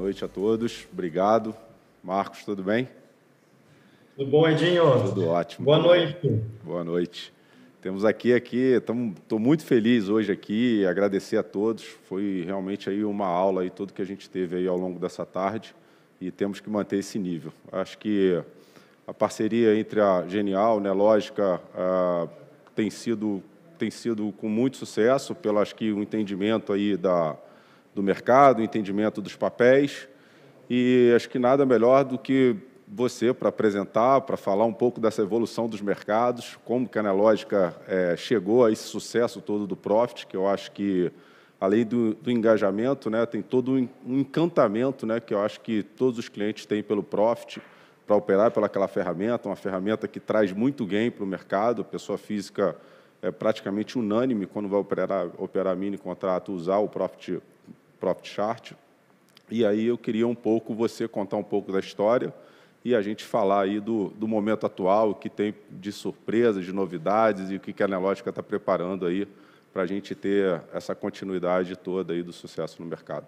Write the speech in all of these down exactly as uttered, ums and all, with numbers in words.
noite a todos. Obrigado. Marcos, tudo bem? Tudo bom, Edinho? Tudo ótimo. Boa noite. Boa noite. Temos aqui, aqui, estou muito feliz hoje aqui, agradecer a todos. Foi realmente aí uma aula aí, tudo que a gente teve aí ao longo dessa tarde e temos que manter esse nível. Acho que a parceria entre a Genial, né, Lógica, a, tem sido tem sido com muito sucesso, pelo acho que o entendimento aí da do mercado, o entendimento dos papéis, e acho que nada melhor do que você para apresentar, para falar um pouco dessa evolução dos mercados, como que a Nelogica é, chegou a esse sucesso todo do Profit, que eu acho que, além do, do engajamento, né, tem todo um encantamento, né, que eu acho que todos os clientes têm pelo Profit, para operar pelaquela ferramenta, uma ferramenta que traz muito gain para o mercado, a pessoa física é praticamente unânime quando vai operar, operar mini contrato, usar o Profit, Profit Chart. E aí eu queria um pouco você contar um pouco da história e a gente falar aí do, do momento atual, o que tem de surpresas, de novidades e o que a Nelogica está preparando aí para a gente ter essa continuidade toda aí do sucesso no mercado.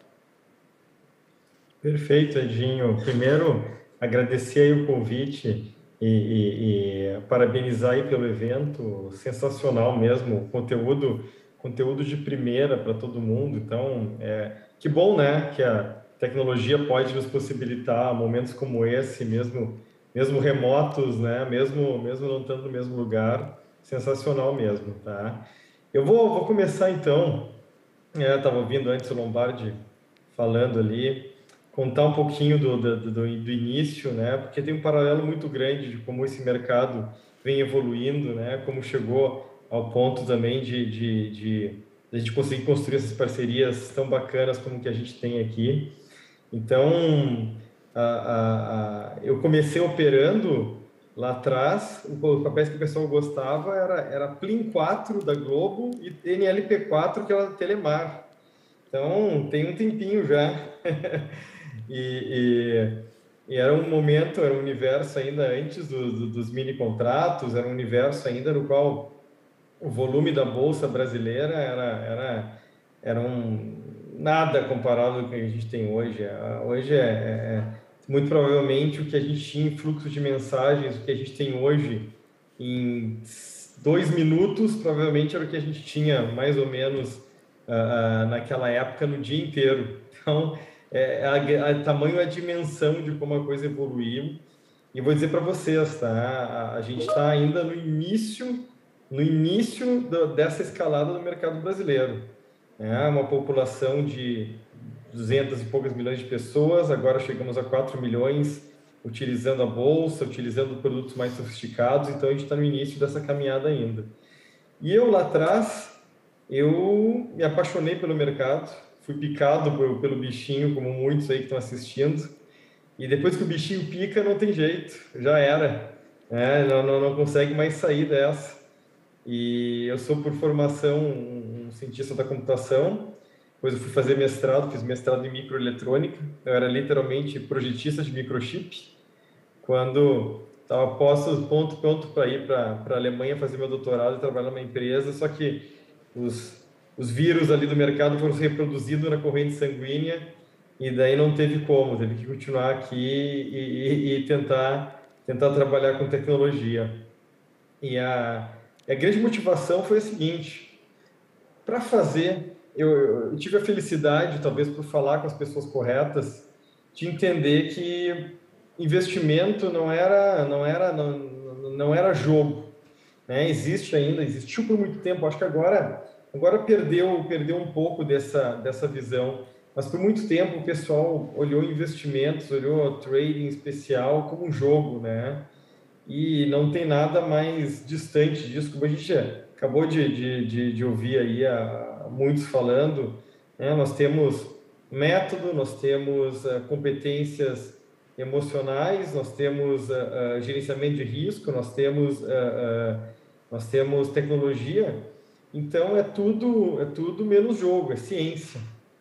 Perfeito, Edinho. Primeiro, agradecer aí o convite e, e, e parabenizar aí pelo evento, sensacional mesmo, conteúdo, conteúdo de primeira para todo mundo. Então, é, que bom, né, que a tecnologia pode nos possibilitar momentos como esse, mesmo, mesmo remotos, né, mesmo, mesmo não estando no mesmo lugar, sensacional mesmo, tá? Eu vou, vou começar então, é, estava ouvindo antes o Lombardi falando ali, contar um pouquinho do, do, do, do início, né? Porque tem um paralelo muito grande de como esse mercado vem evoluindo, né? Como chegou ao ponto também de, de, de, de a gente conseguir construir essas parcerias tão bacanas como que a gente tem aqui. Então, a, a, a, eu comecei operando lá atrás, os papéis que o pessoal gostava era, era Plin quatro da Globo e N L P quatro, que era da Telemar. Então, tem um tempinho já. E, e, e era um momento, era um universo ainda antes do, do, dos mini contratos, era um universo ainda no qual o volume da bolsa brasileira era era era um nada comparado ao que a gente tem hoje. Hoje é, é, é muito provavelmente o que a gente tinha em fluxo de mensagens, o que a gente tem hoje em dois minutos, provavelmente era o que a gente tinha mais ou menos uh, naquela época no dia inteiro. Então é, a, a tamanho, a dimensão de como a coisa evoluiu. E vou dizer para vocês, tá? A, a gente está ainda no início, no início do, dessa escalada do mercado brasileiro. É uma população de duzentas e poucas milhões de pessoas, agora chegamos a quatro milhões utilizando a bolsa, utilizando produtos mais sofisticados, então a gente está no início dessa caminhada ainda. E eu lá atrás, eu me apaixonei pelo mercado, fui picado por, pelo bichinho, como muitos aí que estão assistindo, e depois que o bichinho pica, não tem jeito, já era, é, não, não, não consegue mais sair dessa. E eu sou, por formação, um cientista da computação, depois eu fui fazer mestrado, fiz mestrado em microeletrônica, eu era literalmente projetista de microchip, quando estava posto, ponto, ponto para ir para a Alemanha fazer meu doutorado e trabalhar numa empresa, só que os os vírus ali do mercado foram se reproduzindo na corrente sanguínea e daí não teve como, teve que continuar aqui e, e, e tentar, tentar trabalhar com tecnologia. E a, a grande motivação foi a seguinte, para fazer, eu, eu tive a felicidade, talvez por falar com as pessoas corretas, de entender que investimento não era, não era, não, não era jogo, né? Existe ainda, existiu por muito tempo, acho que agora... Agora perdeu, perdeu um pouco dessa, dessa visão, mas por muito tempo o pessoal olhou investimentos, olhou o trading especial como um jogo, né? E não tem nada mais distante disso, como a gente acabou de, de, de, de ouvir aí a, a muitos falando, né? Nós temos método, nós temos uh, competências emocionais, nós temos uh, uh, gerenciamento de risco, nós temos, uh, uh, nós temos tecnologia. Então, é tudo, é tudo menos jogo, é ciência.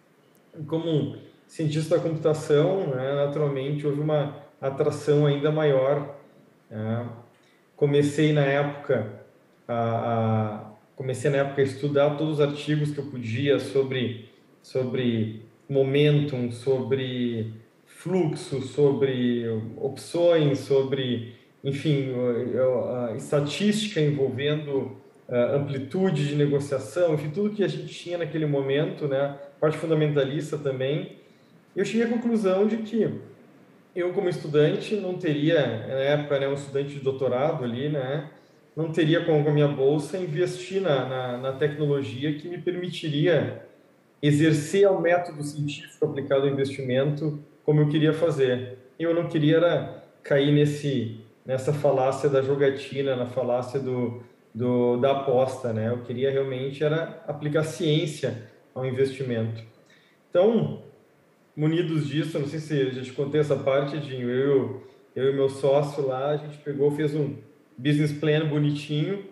Como cientista da computação, né, naturalmente, houve uma atração ainda maior. Né? Comecei na época a, a, comecei na época a estudar todos os artigos que eu podia sobre, sobre momentum, sobre fluxo, sobre opções, sobre, enfim, a estatística envolvendo a amplitude de negociação, enfim, tudo que a gente tinha naquele momento, né, parte fundamentalista também. Eu cheguei à conclusão de que eu, como estudante, não teria, na época, né, um estudante de doutorado ali, né, não teria com a minha bolsa investir na, na, na tecnologia que me permitiria exercer o método científico aplicado ao investimento como eu queria fazer. Eu não queria era cair nesse, nessa falácia da jogatina, na falácia do, do, da aposta, né? Eu queria realmente era aplicar ciência ao investimento. Então, munidos disso, não sei se eu já te contei essa parte, Dinho, eu, eu e meu sócio lá, a gente pegou, fez um business plan bonitinho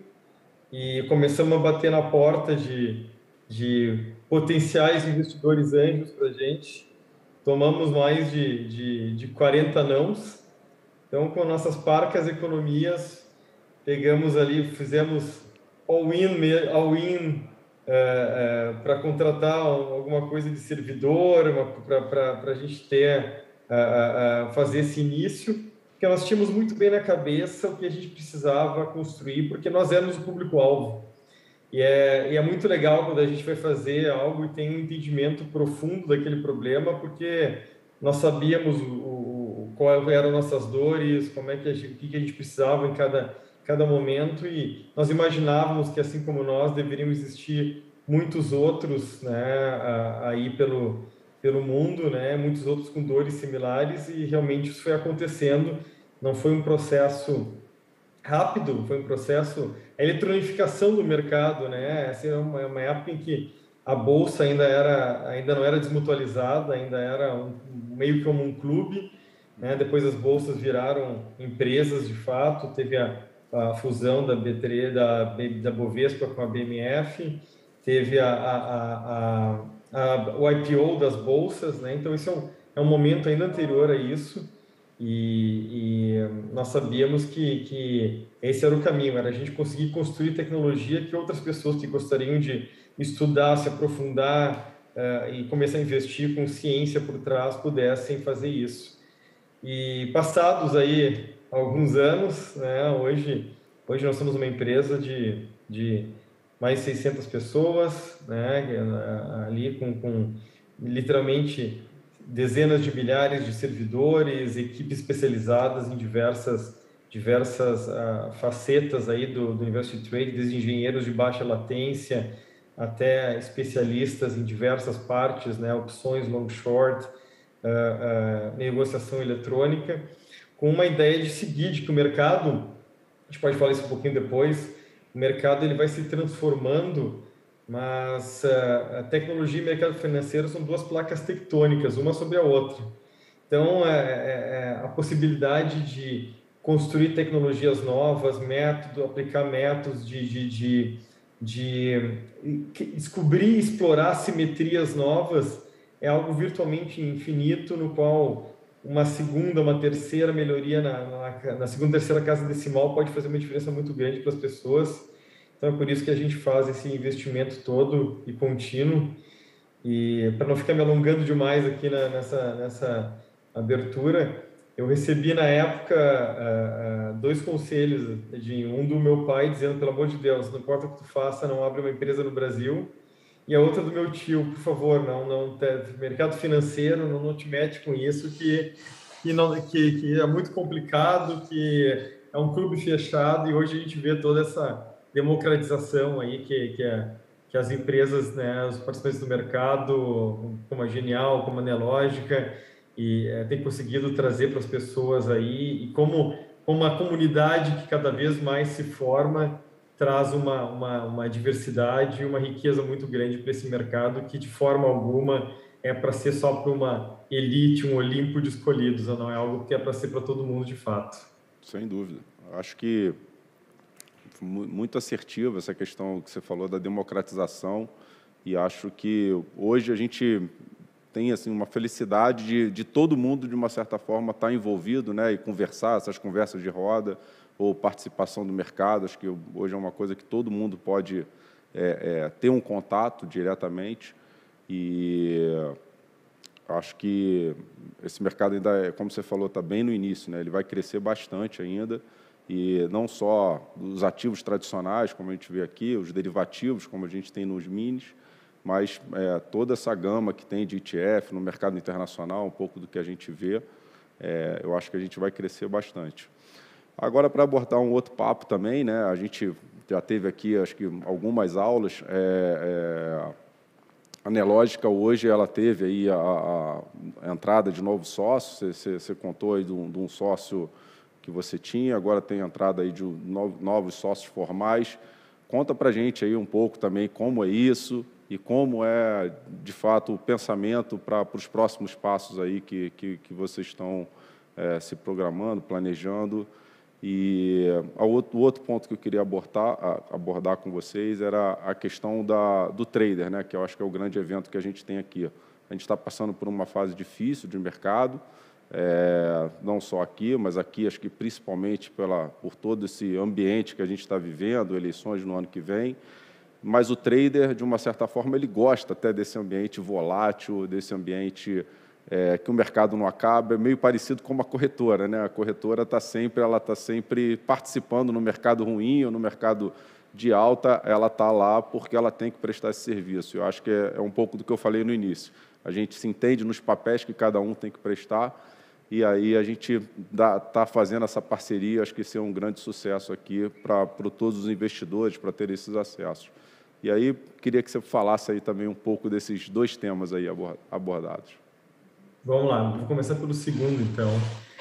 e começamos a bater na porta de, de potenciais investidores anjos para a gente. Tomamos mais de, de, de quarenta nãos. Então, com nossas parcas economias, pegamos ali, fizemos all-in all in, é, é, para contratar alguma coisa de servidor, para a gente ter, é, é, fazer esse início, porque nós tínhamos muito bem na cabeça o que a gente precisava construir, porque nós éramos o público-alvo. E é, e é muito legal quando a gente vai fazer algo e tem um entendimento profundo daquele problema, porque nós sabíamos o, o, qual eram nossas dores, como é que a gente, o que a gente precisava em cada, cada momento, e nós imaginávamos que, assim como nós, deveriam existir muitos outros, né, aí pelo, pelo mundo, né, muitos outros com dores similares, e realmente isso foi acontecendo. Não foi um processo rápido, foi um processo, a eletronificação do mercado, né? Essa é uma, uma época em que a bolsa ainda era, ainda não era desmutualizada, ainda era um, meio que como um clube, né? Depois as bolsas viraram empresas de fato, teve a, a fusão da B três, da, da Bovespa com a B M F, teve a, a, a, a, o I P O das bolsas, né? Então esse é um, é um momento ainda anterior a isso. E, e nós sabíamos que, que esse era o caminho, era a gente conseguir construir tecnologia que outras pessoas que gostariam de estudar, se aprofundar uh, e começar a investir com ciência por trás pudessem fazer isso. E passados aí alguns anos, né, hoje, hoje nós somos uma empresa de, de mais de seiscentas pessoas, né, ali com, com literalmente dezenas de milhares de servidores, equipes especializadas em diversas diversas uh, facetas aí do, do Investor Trade, desde engenheiros de baixa latência até especialistas em diversas partes, né, opções long short, uh, uh, negociação eletrônica, com uma ideia de seguir, de que o mercado, a gente pode falar isso um pouquinho depois, o mercado ele vai se transformando, mas uh, a tecnologia e o mercado financeiro são duas placas tectônicas, uma sobre a outra. Então, é, é, a possibilidade de construir tecnologias novas, método, aplicar métodos de, de, de, de descobrir e explorar simetrias novas é algo virtualmente infinito, no qual uma segunda, uma terceira melhoria na, na, na segunda, terceira casa decimal pode fazer uma diferença muito grande para as pessoas. Então, é por isso que a gente faz esse investimento todo e contínuo. E para não ficar me alongando demais aqui na, nessa, nessa abertura, eu recebi na época uh, uh, dois conselhos, de um do meu pai dizendo, pelo amor de Deus, não importa o que tu faça, não abre uma empresa no Brasil, e a outra do meu tio, por favor, não, não mercado financeiro, não, não te mete com isso, que, que, não, que, que é muito complicado, que é um clube fechado, e hoje a gente vê toda essa democratização aí que, que, é, que as empresas, né, os participantes do mercado, como a Genial, como a Neológica, e é, tem conseguido trazer para as pessoas aí, e como, como uma comunidade que cada vez mais se forma, traz uma, uma, uma diversidade e uma riqueza muito grande para esse mercado, que de forma alguma é para ser só para uma elite, um Olimpo de escolhidos, não é algo que é para ser para todo mundo de fato. Sem dúvida. Acho que muito assertiva essa questão que você falou da democratização, e acho que hoje a gente tem assim uma felicidade de, de todo mundo, de uma certa forma, estar envolvido, né, e conversar, essas conversas de roda, ou participação do mercado. Acho que hoje é uma coisa que todo mundo pode é, é, ter um contato diretamente. E acho que esse mercado ainda, é, como você falou, está bem no início, né? Ele vai crescer bastante ainda, e não só os ativos tradicionais, como a gente vê aqui, os derivativos, como a gente tem nos minis, mas é, toda essa gama que tem de E T F no mercado internacional, um pouco do que a gente vê, é, eu acho que a gente vai crescer bastante. Agora, para abordar um outro papo também, né? A gente já teve aqui, acho que, algumas aulas. É, é, a Nelógica hoje ela teve aí a, a, a entrada de novos sócios. Você, você, você contou aí de um, de um sócio que você tinha, agora tem entrada aí de no, novos sócios formais. Conta para a gente aí um pouco também como é isso e como é, de fato, o pensamento para os próximos passos aí que, que, que vocês estão é, se programando, planejando. E o outro, o outro ponto que eu queria abordar, abordar com vocês era a questão da, do trader, né, que eu acho que é o grande evento que a gente tem aqui. A gente está passando por uma fase difícil de mercado, é, não só aqui, mas aqui acho que principalmente pela, por todo esse ambiente que a gente está vivendo, eleições no ano que vem. Mas o trader, de uma certa forma, ele gosta até desse ambiente volátil, desse ambiente... É, que o mercado não acaba, é meio parecido com uma corretora, né? A corretora está sempre, ela está sempre participando no mercado ruim ou no mercado de alta, ela está lá porque ela tem que prestar esse serviço. Eu acho que é, é um pouco do que eu falei no início. A gente se entende nos papéis que cada um tem que prestar, e aí a gente está fazendo essa parceria. Acho que isso é um grande sucesso aqui para todos os investidores, para ter esses acessos. E aí, queria que você falasse aí também um pouco desses dois temas aí abordados. Vamos lá, vou começar pelo segundo, então.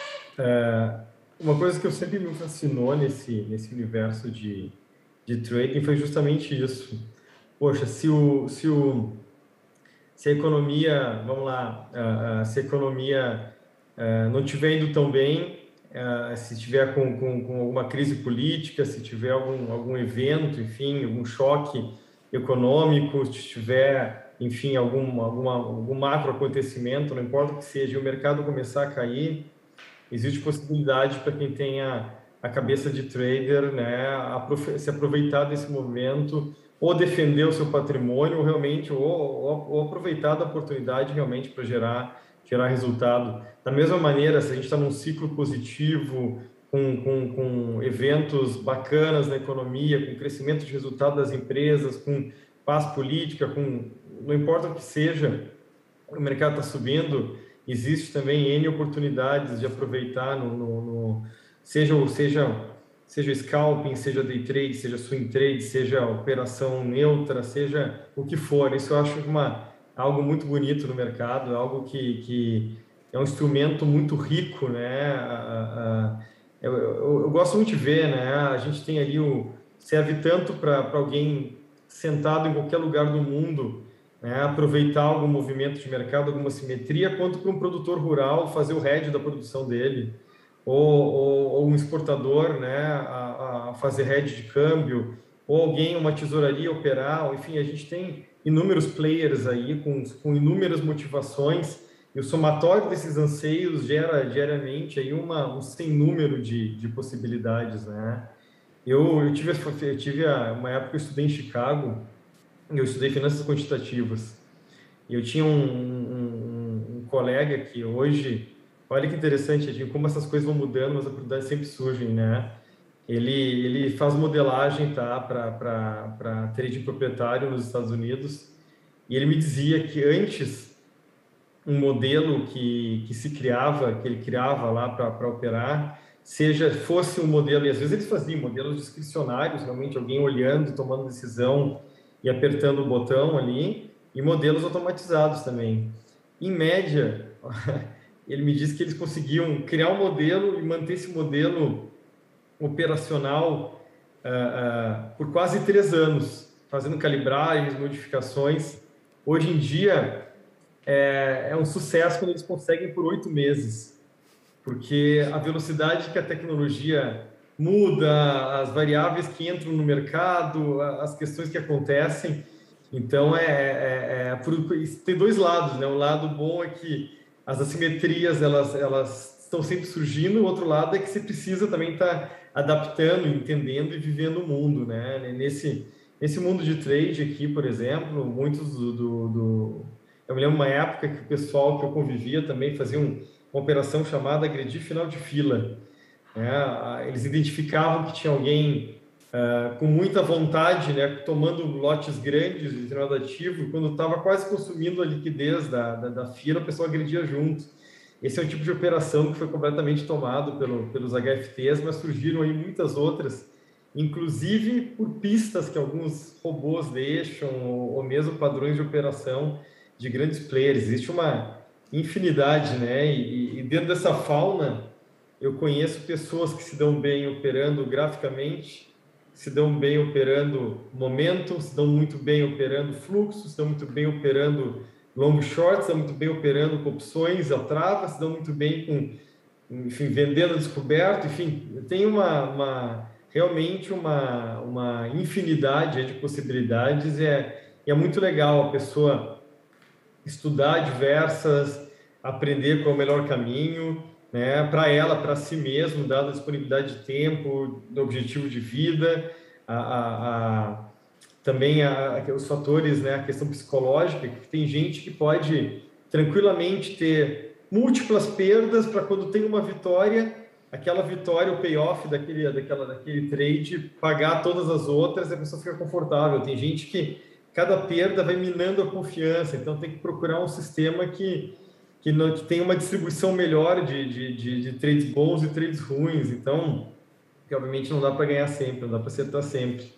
É, uma coisa que eu sempre me fascinou nesse, nesse universo de, de trading foi justamente isso. Poxa, se, o, se, o, se a economia, vamos lá, uh, uh, se a economia uh, não estiver indo tão bem, uh, se estiver com, com, com alguma crise política, se tiver algum, algum evento, enfim, algum choque econômico, se tiver... enfim, algum, alguma, algum macro acontecimento, não importa o que seja, o mercado começar a cair, existe possibilidade para quem tenha a cabeça de trader, né, se aproveitar desse momento, ou defender o seu patrimônio, ou realmente, ou, ou, ou aproveitar da oportunidade realmente para gerar, gerar resultado. Da mesma maneira, se a gente está num ciclo positivo, com, com, com eventos bacanas na economia, com crescimento de resultado das empresas, com paz política, com não importa o que seja, o mercado está subindo, existe também N oportunidades de aproveitar, no, no, no, seja, seja, seja scalping, seja day trade, seja swing trade, seja operação neutra, seja o que for. Isso eu acho uma, algo muito bonito no mercado, algo que, que é um instrumento muito rico, né? A, a, eu, eu, eu gosto muito de ver, né? A gente tem ali o... serve tanto para alguém sentado em qualquer lugar do mundo, né, aproveitar algum movimento de mercado, alguma simetria, quanto para um produtor rural fazer o hedge da produção dele, ou, ou, ou um exportador, né, a, a fazer hedge de câmbio, ou alguém, uma tesouraria operar, enfim, a gente tem inúmeros players aí com, com inúmeras motivações, e o somatório desses anseios gera diariamente aí uma, um sem número de, de possibilidades, né? Eu, eu tive, eu tive uma época que eu estudei em Chicago, eu estudei finanças quantitativas, e eu tinha um, um, um colega que hoje, olha que interessante, gente, como essas coisas vão mudando, mas as oportunidades sempre surgem, né? Ele, ele faz modelagem, tá, para trading proprietário nos Estados Unidos, e ele me dizia que antes, um modelo que, que se criava, que ele criava lá para operar, seja, fosse um modelo, e às vezes eles faziam modelos discricionários, realmente alguém olhando, tomando decisão e apertando o botão ali, e modelos automatizados também. Em média, ele me disse que eles conseguiam criar um modelo e manter esse modelo operacional uh, uh, por quase três anos, fazendo calibragens, modificações. Hoje em dia, é, é um sucesso quando eles conseguem por oito meses, porque a velocidade que a tecnologia muda, as variáveis que entram no mercado, as questões que acontecem. Então, é, é, é por, tem dois lados, né? O lado bom é que as assimetrias elas, elas estão sempre surgindo, o outro lado é que você precisa também estar adaptando, entendendo e vivendo o mundo, né? Nesse, nesse mundo de trade aqui, por exemplo, muitos do, do, do Eu me lembro uma época que o pessoal que eu convivia também fazia um, uma operação chamada agredir final de fila. Né? Eles identificavam que tinha alguém uh, com muita vontade, né, tomando lotes grandes de determinado ativo, e quando estava quase consumindo a liquidez da, da, da fila, o pessoal agredia junto. Esse é um tipo de operação que foi completamente tomado pelo, pelos H F Ts, mas surgiram aí muitas outras, inclusive por pistas que alguns robôs deixam, ou, ou mesmo padrões de operação de grandes players. Existe uma infinidade, né? E, e dentro dessa fauna, eu conheço pessoas que se dão bem operando graficamente, se dão bem operando momentum, se dão muito bem operando fluxo, se dão muito bem operando long short, se dão muito bem operando com opções, a trava, se dão muito bem com, enfim, vendendo a descoberto, enfim, tem uma, uma realmente uma, uma infinidade de possibilidades, e é, é muito legal a pessoa estudar diversas, aprender qual é o melhor caminho, né, para ela, para si mesmo, dada a disponibilidade de tempo, do objetivo de vida, a, a, a, também a, a, os fatores, né, a questão psicológica, que tem gente que pode tranquilamente ter múltiplas perdas para quando tem uma vitória, aquela vitória, o payoff daquele, daquela, daquele trade, pagar todas as outras, a pessoa fica confortável. Tem gente que cada perda vai minando a confiança, então tem que procurar um sistema que que, não, que tem uma distribuição melhor de, de, de, de trades bons e trades ruins, então, que obviamente não dá para ganhar sempre, não dá para acertar sempre.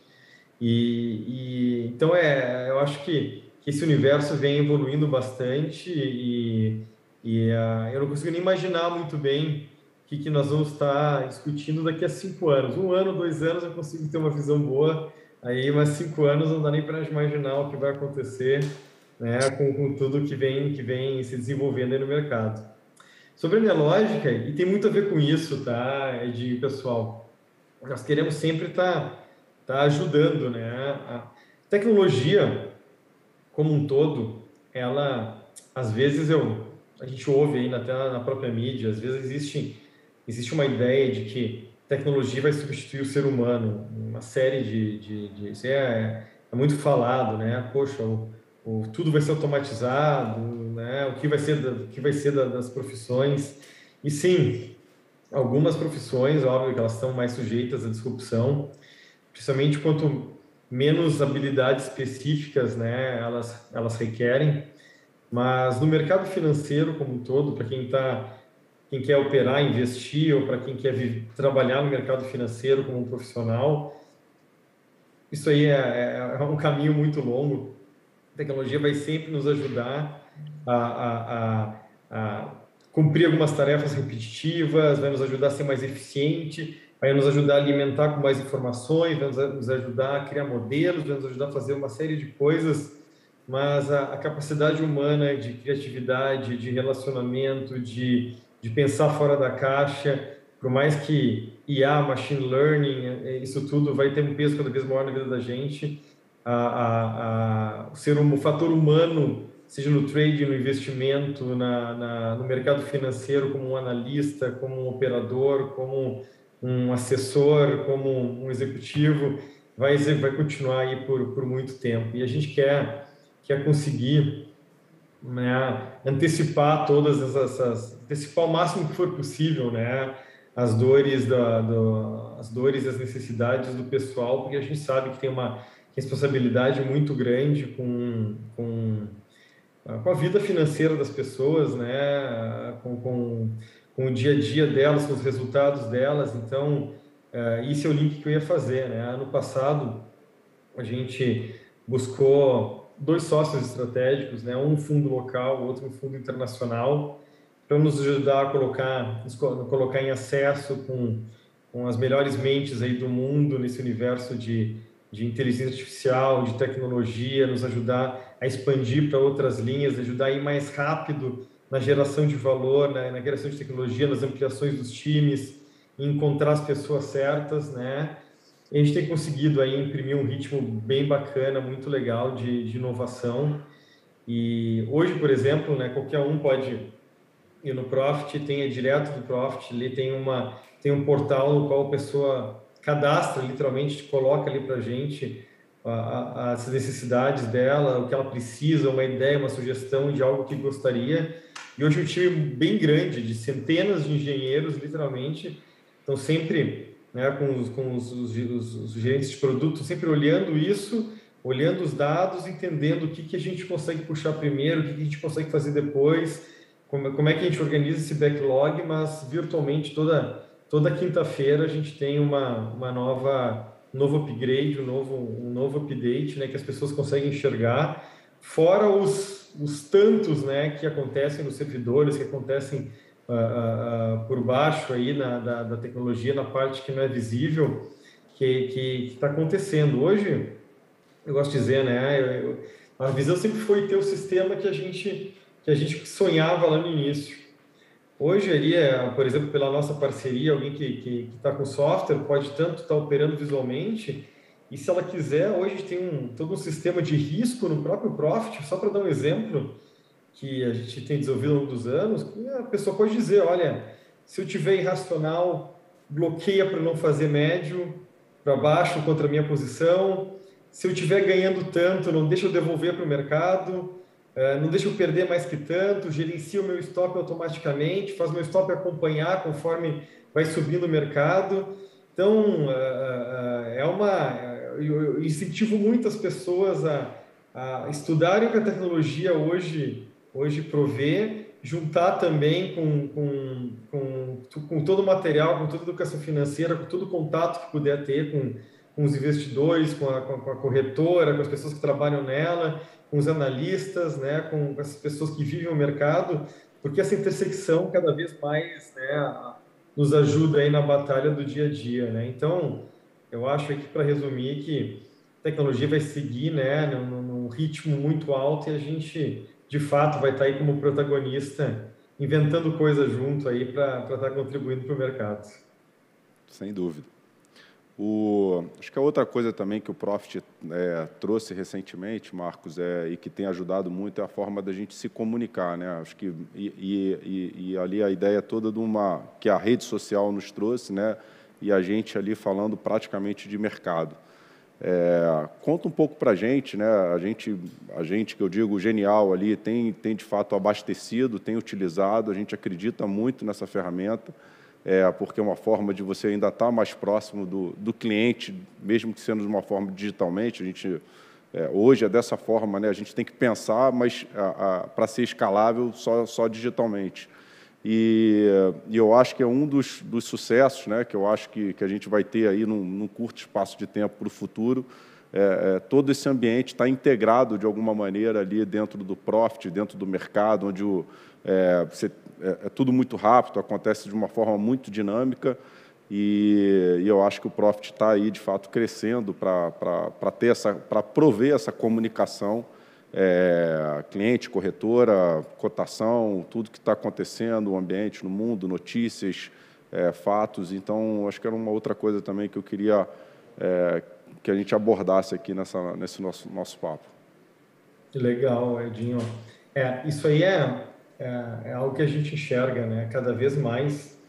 E, e, então, é, eu acho que, que esse universo vem evoluindo bastante e, e uh, eu não consigo nem imaginar muito bem o que, que nós vamos estar discutindo daqui a cinco anos. Um ano, dois anos eu consigo ter uma visão boa, aí, mas cinco anos não dá nem para imaginar o que vai acontecer, né, com, com tudo que vem, que vem se desenvolvendo aí no mercado. Sobre a minha lógica, e tem muito a ver com isso, tá, Edi, pessoal, nós queremos sempre estar tá, tá ajudando, né, a tecnologia como um todo, ela, às vezes eu, a gente ouve aí até na própria mídia, às vezes existe, existe uma ideia de que tecnologia vai substituir o ser humano, uma série de, de, de isso é, é muito falado, né, poxa, o O, tudo vai ser automatizado, né? O que vai ser, da, o que vai ser da, das profissões. E sim, algumas profissões, óbvio que elas estão mais sujeitas à disrupção, principalmente quanto menos habilidades específicas, né, elas, elas requerem. Mas no mercado financeiro como um todo, para quem tá, quem quer operar, investir, ou para quem quer vir, trabalhar no mercado financeiro como um profissional, isso aí é, é um caminho muito longo. A tecnologia vai sempre nos ajudar a, a, a, a cumprir algumas tarefas repetitivas, vai nos ajudar a ser mais eficiente, vai nos ajudar a alimentar com mais informações, vai nos ajudar a criar modelos, vai nos ajudar a fazer uma série de coisas, mas a, a capacidade humana de criatividade, de relacionamento, de, de pensar fora da caixa, por mais que I A, machine learning, isso tudo vai ter um peso cada vez maior na vida da gente. A, a, a, o, ser, o fator humano, seja no trade, no investimento, na, na, no mercado financeiro, como um analista, como um operador, como um assessor, como um executivo, vai, vai continuar aí por, por muito tempo. E a gente quer, quer conseguir, né, antecipar todas essas, antecipar o máximo que for possível, né, as dores, da, do, as dores e as necessidades do pessoal, porque a gente sabe que tem uma responsabilidade muito grande com, com, com a vida financeira das pessoas, né? com, com, com o dia a dia delas, com os resultados delas. Então, uh, isso é o link que eu ia fazer. Né? Ano passado, a gente buscou dois sócios estratégicos, né? Um fundo local, outro um fundo internacional, para nos ajudar a colocar, colocar em acesso com, com as melhores mentes aí do mundo nesse universo de de inteligência artificial, de tecnologia, nos ajudar a expandir para outras linhas, ajudar a ir mais rápido na geração de valor, né, na geração de tecnologia, nas ampliações dos times, encontrar as pessoas certas, né? E a gente tem conseguido aí imprimir um ritmo bem bacana, muito legal de, de inovação. E hoje, por exemplo, né, qualquer um pode ir no Profit, tem direto do Profit, ali tem uma tem um portal no qual a pessoa cadastra, literalmente, coloca ali para a gente uh, a, as necessidades dela, o que ela precisa, uma ideia, uma sugestão de algo que gostaria. E hoje um time bem grande, de centenas de engenheiros, literalmente, estão sempre, né, com, os, com os, os, os, os gerentes de produto, sempre olhando isso, olhando os dados, entendendo o que, que a gente consegue puxar primeiro, o que, que a gente consegue fazer depois, como, como é que a gente organiza esse backlog, mas virtualmente toda, toda quinta-feira a gente tem uma, uma nova, um novo upgrade, um novo, um novo update, né, que as pessoas conseguem enxergar, fora os, os tantos, né, que acontecem nos servidores, que acontecem uh, uh, uh, por baixo aí na, da, da tecnologia, na parte que não é visível, que está acontecendo. Hoje, eu gosto de dizer, né, eu, eu, a visão sempre foi ter o sistema que a gente, que a gente sonhava lá no início. Hoje, ali, por exemplo, pela nossa parceria, alguém que está com software pode tanto estar tá operando visualmente, e se ela quiser, hoje tem um, todo um sistema de risco no próprio Profit, só para dar um exemplo, que a gente tem desenvolvido ao longo dos anos, que a pessoa pode dizer, olha, se eu tiver irracional, bloqueia para não fazer médio, para baixo contra a minha posição, se eu estiver ganhando tanto, não deixa eu devolver para o mercado, não deixa eu perder mais que tanto, gerencia o meu stop automaticamente, faz meu stop acompanhar conforme vai subindo o mercado. Então, é uma... Eu incentivo muitas pessoas a, a estudarem o que a tecnologia hoje, hoje provê, juntar também com, com, com, com todo o material, com toda a educação financeira, com todo o contato que puder ter com, com os investidores, com a, com a corretora, com as pessoas que trabalham nela, com os analistas, né, com as pessoas que vivem o mercado, porque essa intersecção cada vez mais, né, nos ajuda aí na batalha do dia a dia, né? Então, eu acho aqui, para resumir, que a tecnologia vai seguir, né, num, num ritmo muito alto, e a gente, de fato, vai estar aí como protagonista, inventando coisas junto aí para estar contribuindo para o mercado. Sem dúvida. O, acho que a outra coisa também que o Profit é, trouxe recentemente, Marcos, é, e que tem ajudado muito, é a forma da gente se comunicar, né? Acho que e, e, e ali a ideia toda de uma que a rede social nos trouxe, né? E a gente ali falando praticamente de mercado. É, conta um pouco para a gente, né? A gente, a gente que eu digo genial ali tem tem de fato abastecido, tem utilizado. A gente acredita muito nessa ferramenta. É, porque é uma forma de você ainda estar mais próximo do, do cliente, mesmo que sendo de uma forma digitalmente. A gente, é, hoje é dessa forma, né? A gente tem que pensar, mas para ser escalável só, só digitalmente. E, e eu acho que é um dos, dos sucessos, né, que eu acho que, que a gente vai ter aí num, num curto espaço de tempo para o futuro. É, é, todo esse ambiente está integrado de alguma maneira ali dentro do Profit, dentro do mercado, onde o, é, você, é, é tudo muito rápido, acontece de uma forma muito dinâmica, e, e eu acho que o Profit está aí de fato crescendo para ter essa, para prover essa comunicação, é, cliente, corretora, cotação, tudo que está acontecendo, o ambiente no mundo, notícias, é, fatos. Então, acho que era uma outra coisa também que eu queria é, que a gente abordasse aqui nessa, nesse nosso, nosso papo. Legal, Edinho. É, isso aí é, é, é algo que a gente enxerga, né? Cada vez mais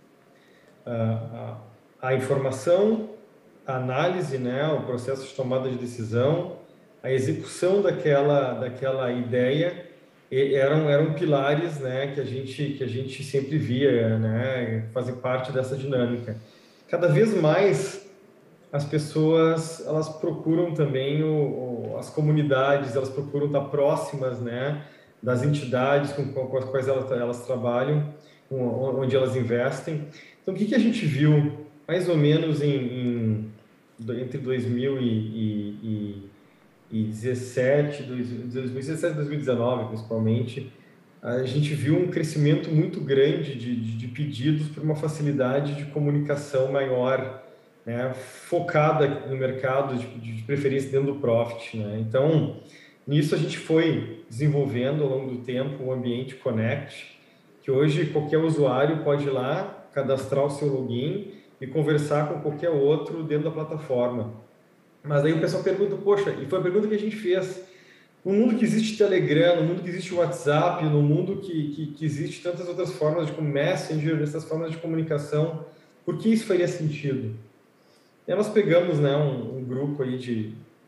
a, a, a informação, a análise, né? O processo de tomada de decisão, a execução daquela, daquela ideia eram, eram pilares, né? Que a gente, que a gente sempre via, né? Fazem parte dessa dinâmica. Cada vez mais as pessoas, elas procuram também o, o, as comunidades, elas procuram estar próximas, né, das entidades com, com as quais elas, elas trabalham, onde elas investem. Então, o que, que a gente viu, mais ou menos em, em, entre dois mil e dezessete, dois mil e dezessete e dois mil e dezenove, principalmente, a gente viu um crescimento muito grande de, de, de pedidos por uma facilidade de comunicação maior, né, focada no mercado, de, de preferência dentro do Profit, né? Então, nisso a gente foi desenvolvendo ao longo do tempo o ambiente Connect, que hoje qualquer usuário pode ir lá, cadastrar o seu login e conversar com qualquer outro dentro da plataforma. Mas aí o pessoal pergunta, poxa, e foi a pergunta que a gente fez, no mundo que existe Telegram, no mundo que existe WhatsApp, no mundo que, que, que existe tantas outras formas de como Messenger, essas formas de comunicação, por que isso faria sentido? E nós pegamos, né, um, um grupo aí de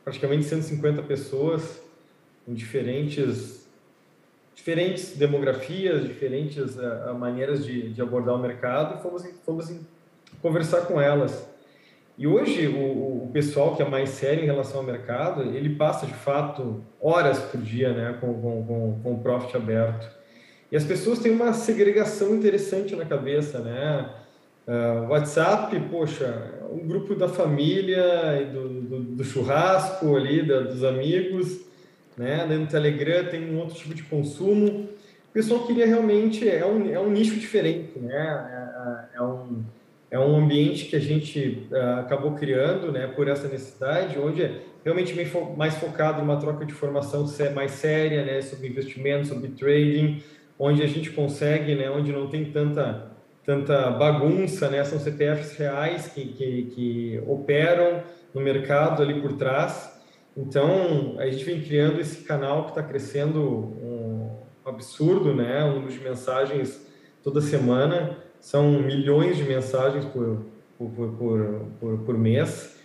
praticamente cento e cinquenta pessoas, com diferentes, diferentes demografias, diferentes uh, maneiras de, de abordar o mercado, e fomos, fomos conversar com elas. E hoje, o, o pessoal que é mais sério em relação ao mercado, ele passa, de fato, horas por dia, né, com, com, com, com o Profit aberto. E as pessoas têm uma segregação interessante na cabeça, né? Uh, WhatsApp, poxa, um grupo da família, do, do, do churrasco ali, da, dos amigos, né? No Telegram tem um outro tipo de consumo. O pessoal queria realmente, é um, é um nicho diferente, né? É, é, um, é um ambiente que a gente uh, acabou criando, né? Por essa necessidade, onde é realmente bem fo mais focado em uma troca de informação mais séria, né? Sobre investimento, sobre trading, onde a gente consegue, né? Onde não tem tanta tanta bagunça, né? São C P Fs reais que, que, que operam no mercado ali por trás. Então, a gente vem criando esse canal que está crescendo um absurdo, né? Um número de mensagens toda semana. São milhões de mensagens por, por, por, por, por mês.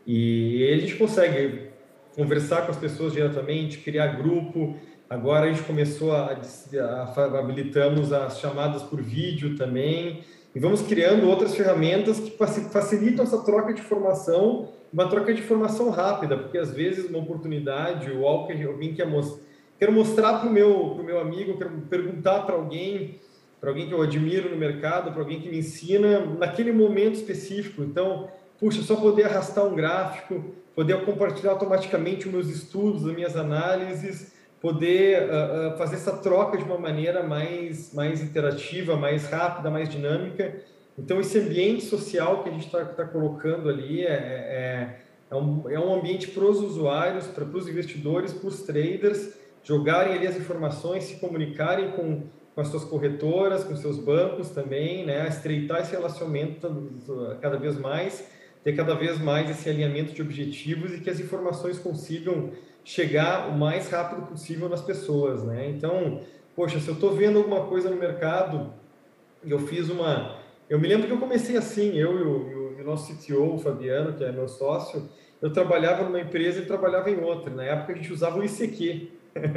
E a gente consegue conversar com as pessoas diretamente, criar grupo. Agora a gente começou a, a, a habilitamos as chamadas por vídeo também, e vamos criando outras ferramentas que facilitam essa troca de informação, uma troca de informação rápida, porque às vezes uma oportunidade ou algo que alguém quer mostrar, quero mostrar para o meu, pro meu amigo, quero perguntar para alguém, para alguém que eu admiro no mercado, para alguém que me ensina naquele momento específico. Então, puxa, só poder arrastar um gráfico, poder compartilhar automaticamente os meus estudos, as minhas análises, poder uh, uh, fazer essa troca de uma maneira mais, mais interativa, mais rápida, mais dinâmica. Então, esse ambiente social que a gente está tá colocando ali é, é, é, um, é um ambiente para os usuários, para os investidores, para os traders, jogarem ali as informações, se comunicarem com, com as suas corretoras, com seus bancos também, né? Estreitar esse relacionamento cada vez mais, ter cada vez mais esse alinhamento de objetivos e que as informações consigam chegar o mais rápido possível nas pessoas, né? Então, poxa, se eu estou vendo alguma coisa no mercado, eu fiz uma... Eu me lembro que eu comecei assim, eu e o, e o nosso C T O, o Fabiano, que é meu sócio, eu trabalhava numa empresa e trabalhava em outra. Na época a gente usava o I C Q.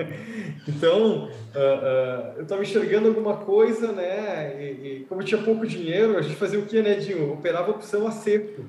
Então, uh, uh, eu estava enxergando alguma coisa, né? E, e como eu tinha pouco dinheiro, a gente fazia o quê, né, Dinho? Operava opção a seco.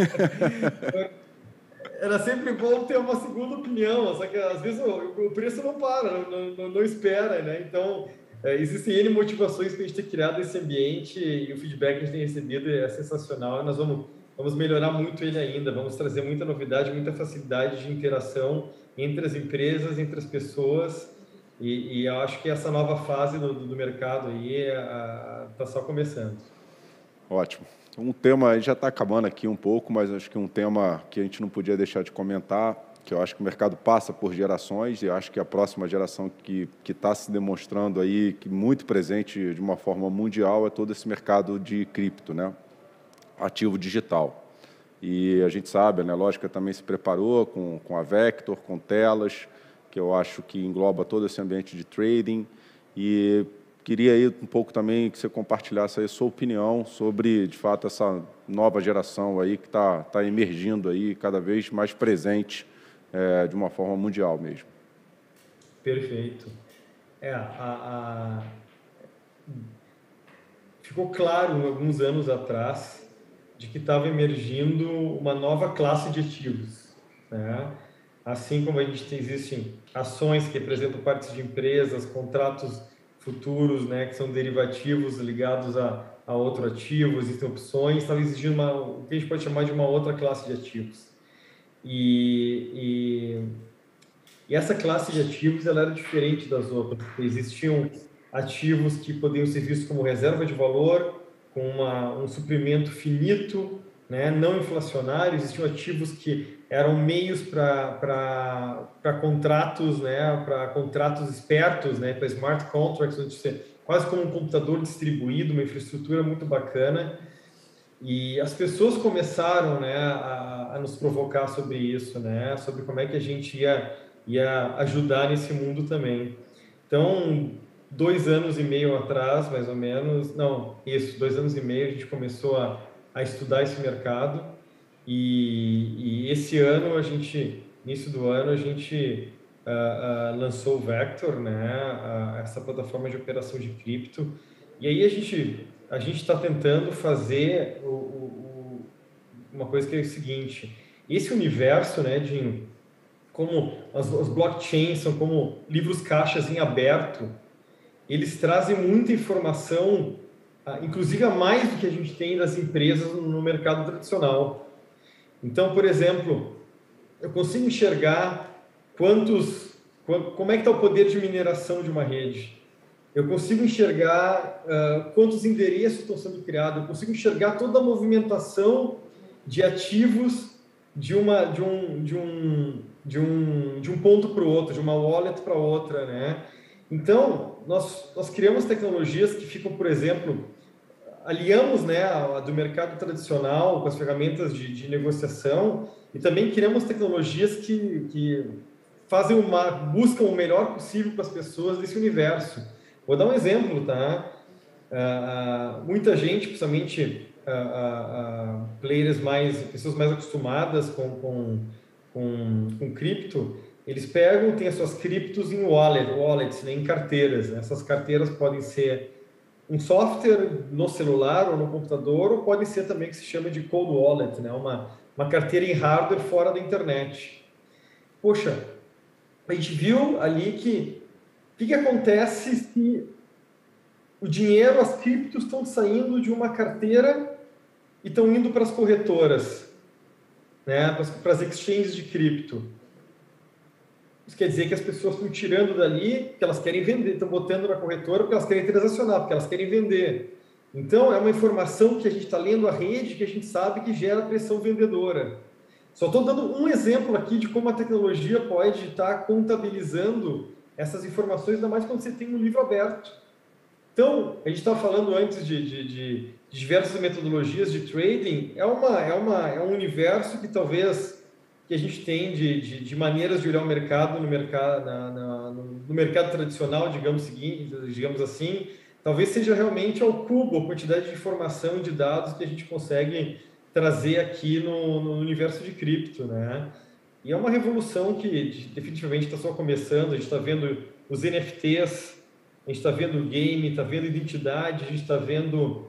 Era sempre bom ter uma segunda opinião, só que às vezes o, o preço não para, não, não, não espera, né? Então, é, existem N motivações para a gente ter criado esse ambiente, e o feedback que a gente tem recebido é sensacional, e nós vamos, vamos melhorar muito ele ainda, vamos trazer muita novidade, muita facilidade de interação entre as empresas, entre as pessoas, e, e eu acho que essa nova fase do, do mercado aí está só começando. Ótimo. Um tema, já está acabando aqui um pouco, mas acho que um tema que a gente não podia deixar de comentar, que eu acho que o mercado passa por gerações, e eu acho que a próxima geração que que está se demonstrando aí, que muito presente de uma forma mundial, é todo esse mercado de cripto, né? Ativo digital. E a gente sabe, né, a Lógica também se preparou com, com a Vector, com telas, que eu acho que engloba todo esse ambiente de trading, e queria aí um pouco também que você compartilhasse aí a sua opinião sobre, de fato, essa nova geração aí que está tá emergindo aí, cada vez mais presente, é, de uma forma mundial mesmo. Perfeito. É, a, a... ficou claro, alguns anos atrás, de que estava emergindo uma nova classe de ativos, né? Assim como a gente tem, existem ações que representam partes de empresas, contratos futuros, né, que são derivativos ligados a, a outro ativo, existem opções, estava exigindo uma, o que a gente pode chamar de uma outra classe de ativos. E, e, e essa classe de ativos ela era diferente das outras, porque existiam ativos que podiam ser vistos como reserva de valor, com uma, um suprimento finito, né, não inflacionário. Existiam ativos que eram meios para contratos, né, para contratos espertos, né, para smart contracts, onde você, quase como um computador distribuído, uma infraestrutura muito bacana. E as pessoas começaram, né, a, a nos provocar sobre isso, né, sobre como é que a gente ia, ia ajudar nesse mundo também. Então, dois anos e meio atrás, mais ou menos, não, isso, dois anos e meio, a gente começou a, a estudar esse mercado, e, e esse ano a gente início do ano, a gente uh, uh, lançou o Vector, né, uh, essa plataforma de operação de cripto. E aí a gente a gente está tentando fazer o, o, o, uma coisa que é o seguinte: esse universo, né, de como as, as blockchains são como livros caixas em aberto, eles trazem muita informação, uh, inclusive a mais do que a gente tem das empresas no mercado tradicional. Então, por exemplo, eu consigo enxergar quantos, como é que está o poder de mineração de uma rede. Eu consigo enxergar uh, quantos endereços estão sendo criados. Eu consigo enxergar toda a movimentação de ativos de uma de um de um de um de um ponto para o outro, de uma wallet para outra, né? Então, nós nós criamos tecnologias que ficam, por exemplo, aliamos, né, a, a do mercado tradicional com as ferramentas de, de negociação, e também criamos tecnologias que, que fazem uma buscam o melhor possível para as pessoas desse universo. Vou dar um exemplo, tá? Uh, uh, muita gente, principalmente uh, uh, uh, players mais, pessoas mais acostumadas com, com, com, com cripto, eles pegam, têm as suas criptos em wallet, wallets, né, em carteiras. Né? Essas carteiras podem ser um software no celular ou no computador, ou pode ser também o que se chama de cold wallet, né? uma, uma carteira em hardware fora da internet. Poxa, a gente viu ali que o que, que acontece se o dinheiro, as criptos estão saindo de uma carteira e estão indo para as corretoras, né? para, as, para as exchanges de cripto. Isso quer dizer que as pessoas estão tirando dali porque elas querem vender, estão botando na corretora porque elas querem transacionar, porque elas querem vender. Então, é uma informação que a gente está lendo a rede, que a gente sabe que gera pressão vendedora. Só estou dando um exemplo aqui de como a tecnologia pode estar contabilizando essas informações, ainda mais quando você tem um livro aberto. Então, a gente estava falando antes de, de, de diversas metodologias de trading, é, uma, é, uma, é um universo que talvez que a gente tem de, de, de maneiras de olhar o mercado no mercado, na, na, no mercado tradicional, digamos, seguinte, digamos assim, talvez seja realmente ao cubo a quantidade de informação e de dados que a gente consegue trazer aqui no, no universo de cripto, né? E é uma revolução que definitivamente está só começando. A gente está vendo os N F Ts, a gente está vendo o game, está vendo identidade, a gente está vendo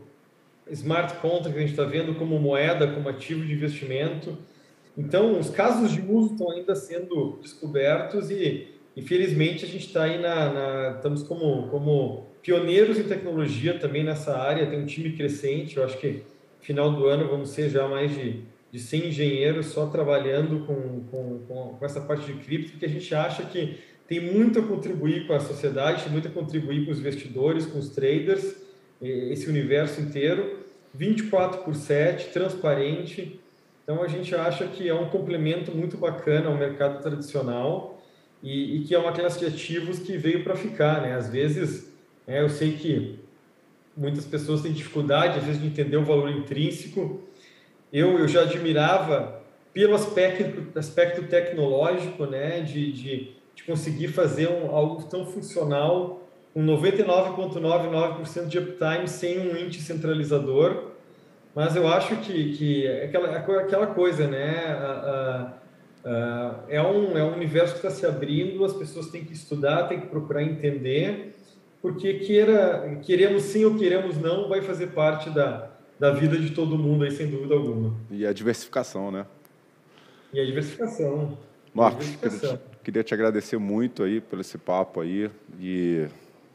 smart contract, a gente está vendo como moeda, como ativo de investimento. Então, os casos de uso estão ainda sendo descobertos e, infelizmente, a gente está aí na, na... Estamos como, como pioneiros em tecnologia também nessa área, tem um time crescente. Eu acho que, no final do ano, vamos ser já mais de, de cem engenheiros só trabalhando com, com, com, com essa parte de cripto, porque a gente acha que tem muito a contribuir com a sociedade, tem muito a contribuir com os investidores, com os traders, esse universo inteiro, vinte e quatro por sete, transparente. Então, a gente acha que é um complemento muito bacana ao mercado tradicional e, e que é uma classe de ativos que veio para ficar, né? Às vezes, é, eu sei que muitas pessoas têm dificuldade, às vezes, de entender o valor intrínseco. Eu, eu já admirava pelo aspecto, aspecto tecnológico, né? De, de, de conseguir fazer um, algo tão funcional, com noventa e nove vírgula noventa e nove por cento de uptime, sem um índice centralizador. Mas eu acho que, que é aquela, aquela coisa, né? A, a, a, é, um, é um universo que está se abrindo, as pessoas têm que estudar, têm que procurar entender, porque queira, queremos sim ou queremos não, vai fazer parte da, da vida de todo mundo aí, sem dúvida alguma. E a diversificação, né? E a diversificação. Marcos, a diversificação. Queria, queria te agradecer muito aí por esse papo aí e...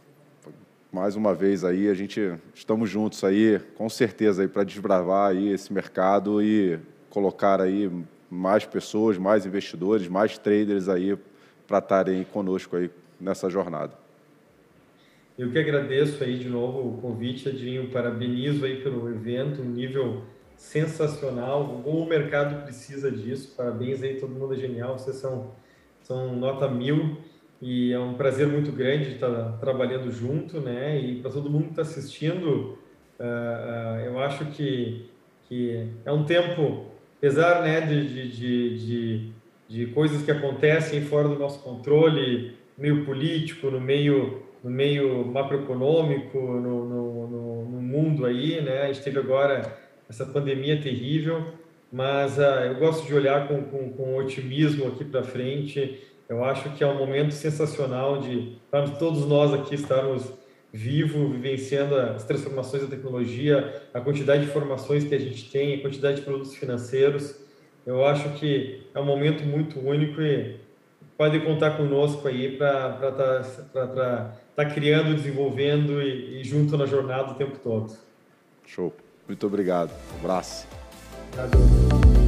mais uma vez aí, a gente estamos juntos aí, com certeza aí para desbravar aí esse mercado e colocar aí mais pessoas, mais investidores, mais traders aí para estarem conosco aí nessa jornada. Eu que agradeço aí de novo o convite, Edinho, parabenizo aí pelo evento, um nível sensacional, o mercado precisa disso, parabéns aí, todo mundo é genial, vocês são, são nota mil. E é um prazer muito grande estar trabalhando junto, né? E para todo mundo que está assistindo, uh, uh, eu acho que, que é um tempo, apesar, né, de, de, de, de, de coisas que acontecem fora do nosso controle, no meio político, no meio, no meio macroeconômico, no, no, no, no mundo aí, né? A gente teve agora essa pandemia terrível, mas uh, eu gosto de olhar com, com, com otimismo aqui para frente. Eu acho que é um momento sensacional de para todos nós aqui estarmos vivos, vivenciando as transformações da tecnologia, a quantidade de informações que a gente tem, a quantidade de produtos financeiros. Eu acho que é um momento muito único e pode contar conosco aí para estar tá, tá criando, desenvolvendo e, e junto na jornada o tempo todo. Show. Muito obrigado. Um abraço. Obrigado.